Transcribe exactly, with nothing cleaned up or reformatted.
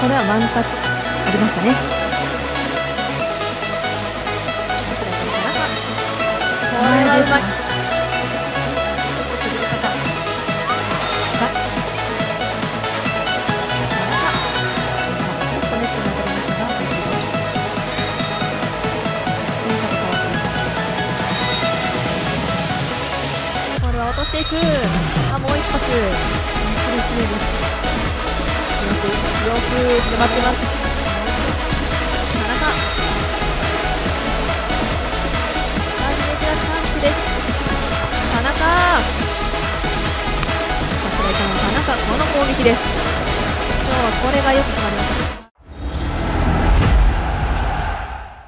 これはワンタッチありましたね。 これはうまい。これは落としていく。あ、もう一発。よく粘ってます。田中。ダメージはチャンスです。田中。桜井さんの田中、この攻撃です。今日はこれがよく変わりました。